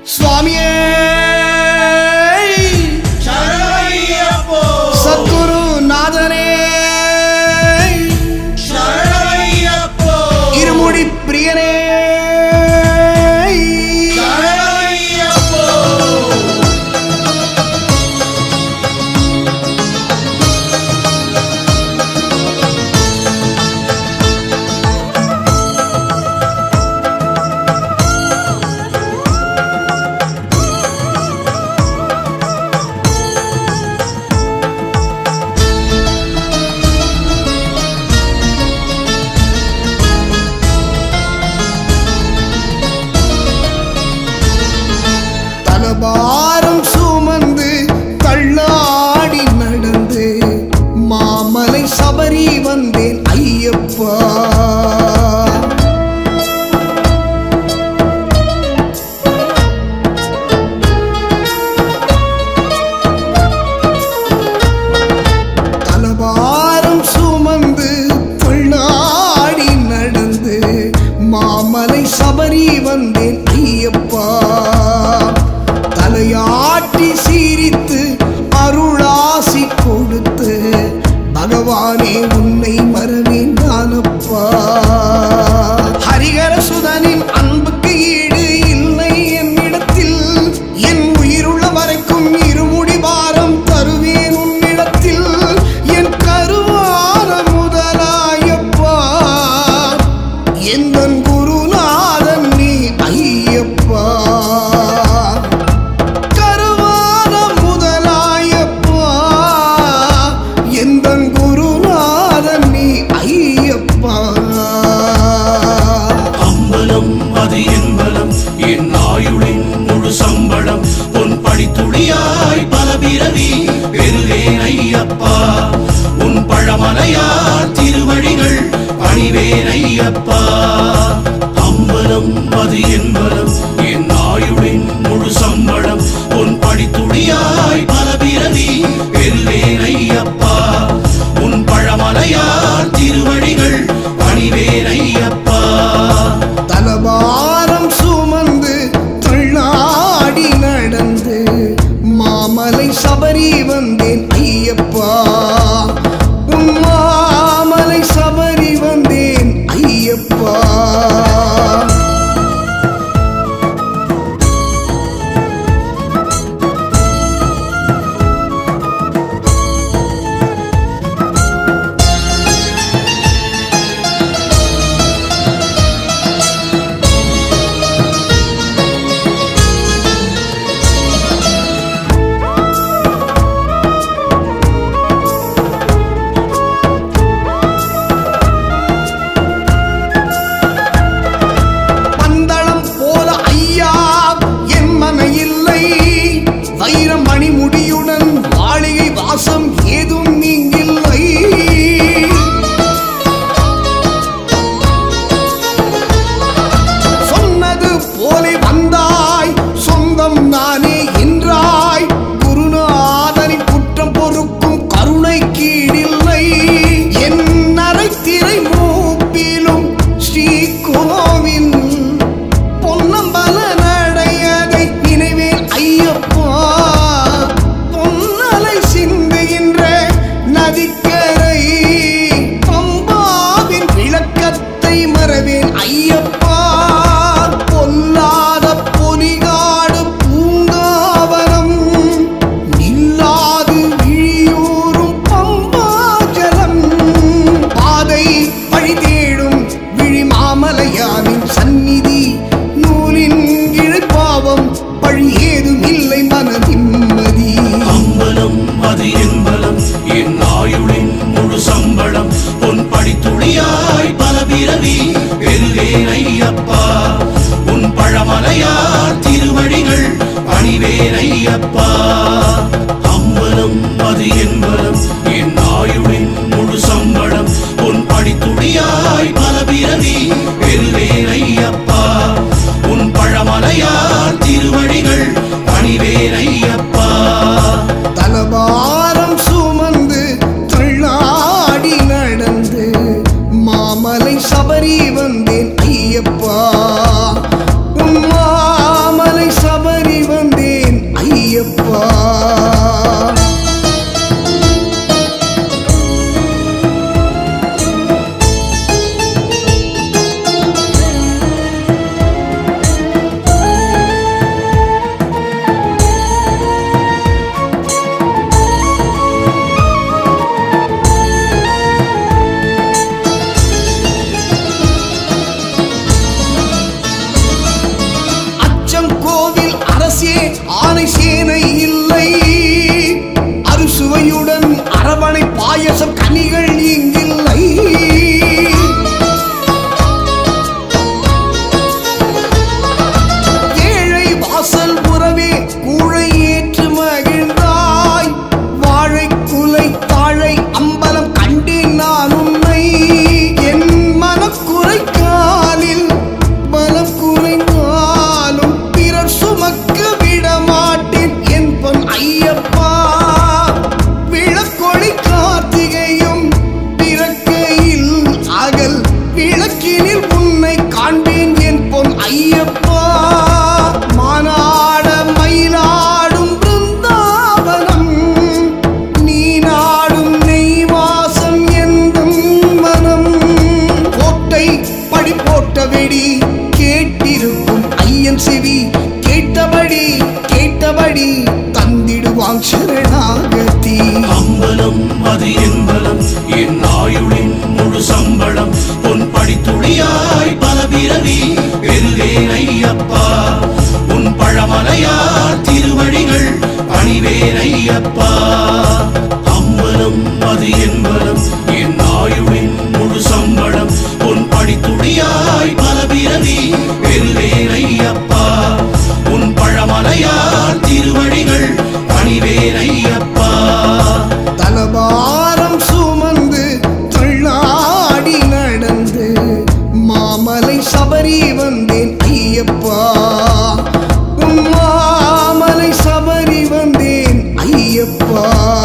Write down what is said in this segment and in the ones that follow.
स्वामिये शरणमय्यप्पो सद्गुरु नादने शरणमय्यप्पो इरुमुडी प्रियने शरणमय्यप्पो பாரம் சுமந்து தள்ளாடி நடந்து மாமலை சபரி வந்தேன் ஐயப்பா தலபாரம் சுமந்து தள்ளாடி நடந்து மாமலை சபரி வந்தேன் ஐயப்பா தலையாட்டி சீரித்து அருளாசி கொடுத்து பகவானே உன்னை மறவேன் நானப்பா ஹரிஹர சுதனின் அன்புக்கு ஈடு இல்லை என்னிடத்தில் என் உயிருள்ள வரைக்கும் இருமுடி பாரம் தருவேன் உன்னிடத்தில் என் கருவான முதலாயப்பா எந்தன் குருநாதன் நீ ஐயப்பா உன் பழமலையார் திருவடிகள் பணிவேன் ஐயப்பா அம்பலம் அது என்பலம் என் ஆயுளின் முழு சம்பளம் உன் படித்துடியாய் பல பிறவி பெறுவேன் ஐயப்பா உன் பழமலையார் திருவடிகள் பணிவேன் ஐயப்பா தலபாரம் சுமந்து தள்ளாடி நடந்து மாமலை சபரி வந்தேன் ஐயப்பா உன் மாமலை சபரி வந்தேன் ஐயப்பா ஐயப்பா உன் பழமலையார் திருவடிகள் பணிவேன் ஐயப்பா அம்பலம் அது என்பலம் என் ஆயுளின் முழு சம்பளம் உன் படித்துடியாய் பல பிறவி பெறுவேன் ஐயப்பா உன் பழமலையார் திருவடிகள் பணிவேன் ஐயப்பா தலபாரம் சுமந்து தள்ளாடி நடந்து மாமலை சபரி வந்தேன் ஐயப்பா உன் மாமலை சபரி வந்தேன் ஐயப்பா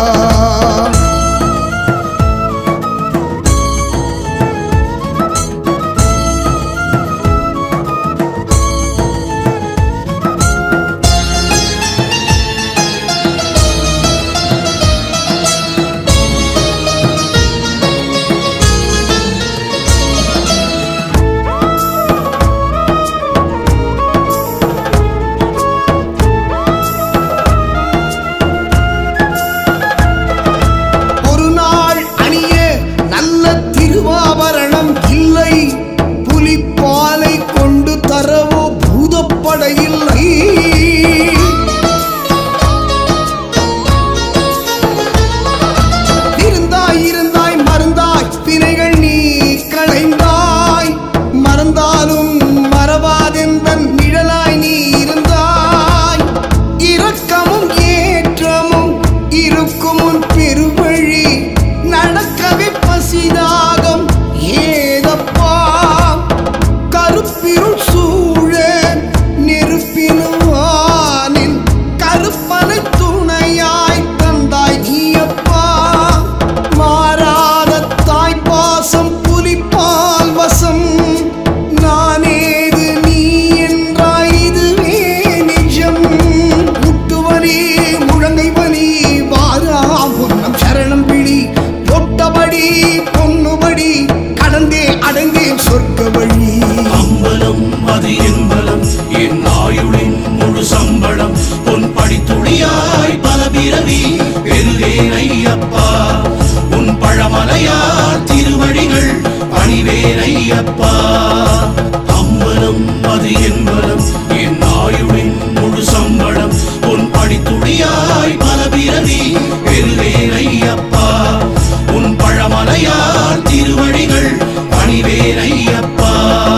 அம்பலம் அது என்பலம் என் ஆயுளின் முழு சம்பளம் உன் படித்துடியாய் பல பிறவி பெறுவேன் ஐயப்பா உன் பழமலையார் திருவடிகள் பணிவேன் ஐயப்பா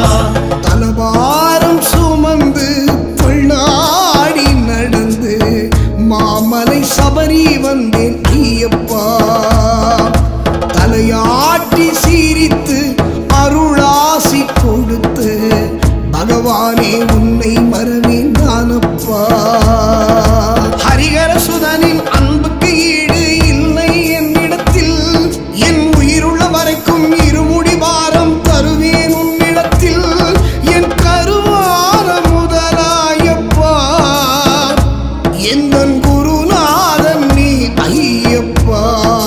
தலபாரம் சுமந்து தள்ளாடி நடந்து மாமலை சபரி வந்தேன் ஐயப்பா தலையாட்டி சீரித்து அருளாசி கொடுத்து பகவானே உன்னை மறவேன் நானப்பா ஹரிஹர சுதனின் அன்புக்கு ஈடு இல்லை என்னிடத்தில் என் உயிருள்ள வரைக்கும் இருமுடி வாரம் தருவேன் உன்னிடத்தில் என் கருவார முதலாயப்பா எந்தன் குருநாதன் நீ ஐயப்பா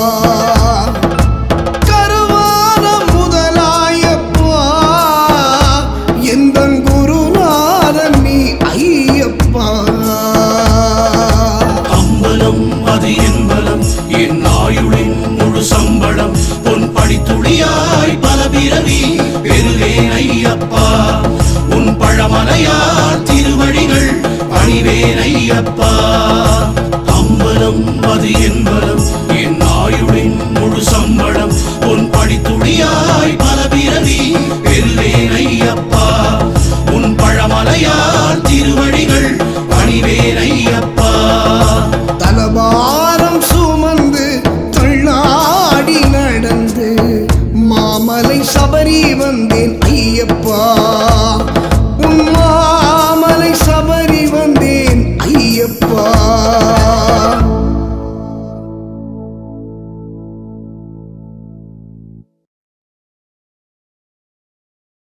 சம்பளம் பொன் படித்துடியாய் பல பிறவி பெறுவேன் ஐயப்பா உன் பழமலையார் திருவடிகள் பணிவேன் ஐயப்பா அம்பலம் அது என்பலம் என் ஆயுளின் முழு சம்பளம் பொன் படித்துடியாய் பல பிறவி பெறுவேன் ஐயப்பா உன் பழமலையார் திருவடிகள்